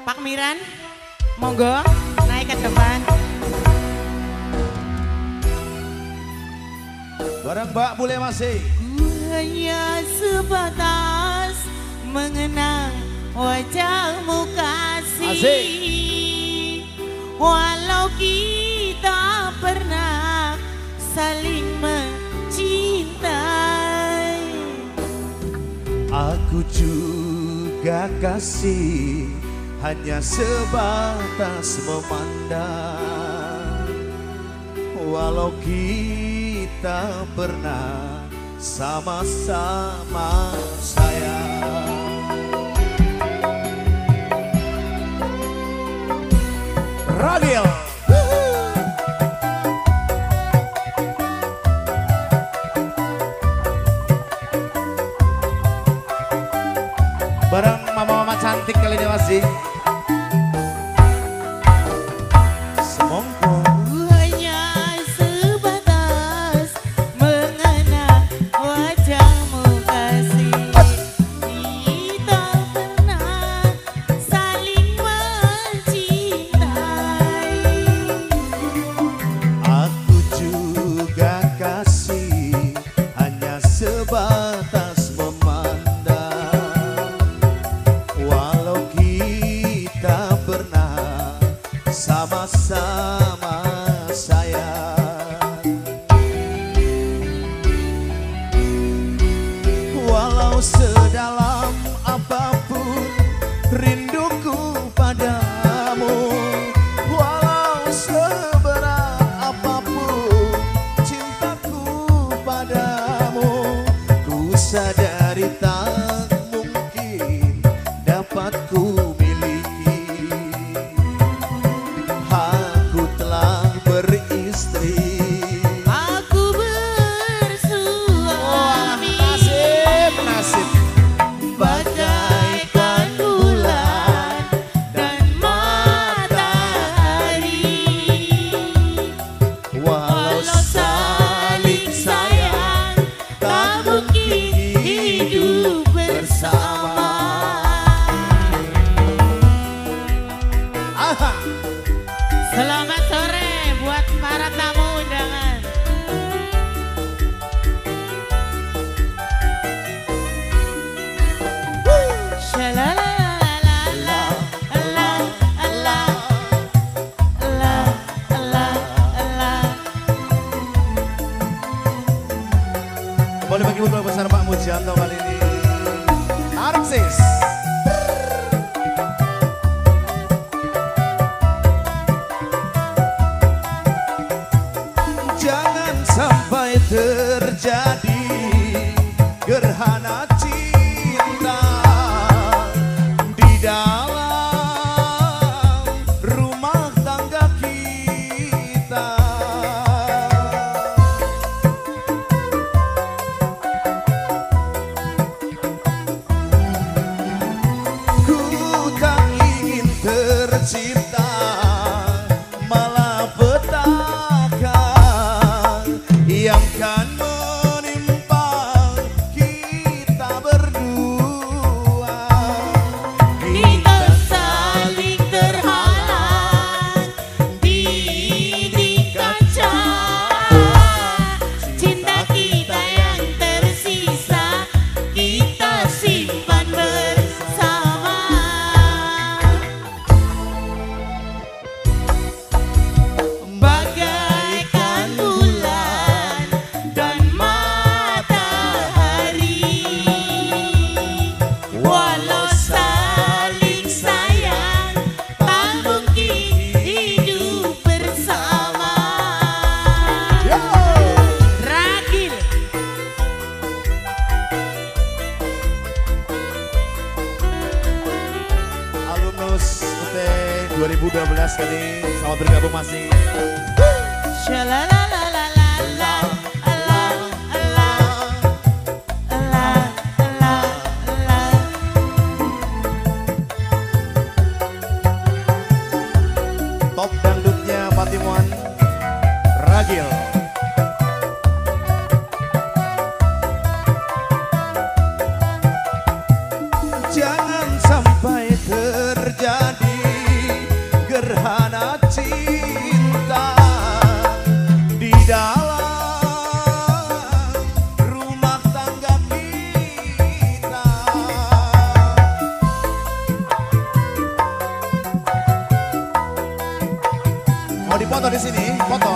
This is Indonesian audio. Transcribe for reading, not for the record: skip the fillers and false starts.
Pak Miran, monggo naik ke depan. Bareng Mbak boleh masih. Ku hanya sebatas mengenang wajahmu kasih. Asik. Walau kita pernah saling mencintai. Aku juga kasih, hanya sebatas memandang. Walau kita pernah sama-sama sayang. Ragil. Bareng mama-mama cantik kali ini masih. Semongko. Hanya sebatas mengenang wajahmu kasih. Kita pernah saling mencintai. Aku juga kasih, hanya sebatas memandang. Walau kita pernah sama-sama sayang. Walau sedalam apapun rinduku padamu, walau seberat apapun cintaku padamu, ku sadari tak mungkin dapat ku miliki. Aku telah beristri. Aku bersuami. Nasib Bagaikan bulan dan matahari. walau saling sayang, tak mungkin hidup bersama. Aha. Selamat sore buat para tamu undangan. Shalalalala, Allah, Allah, Allah, Allah, Allah. Boleh bagi putra besar Pak Mujianto kali ini. Arsis. Jangan sampai terjadi gerhana cinta di dalam rumah tangga kita. Ku tak ingin tercipta malapetaka yang kan menimpa kita berdua. Kita saling terhalang di kaca. Cinta kita yang tersisa kita simpan bersama. Bagaikan bulan dan matahari. Walau saling sayang, tak mungkin hidup bersama. Ragil. Alumnus UT 2012 kali selamat bergabung masih. Shalalalala, Allah, Allah, Allah, Allah, Allah. Top dangdutnya Patimuan Ragil. Jangan sampai terjadi foto di sini, foto.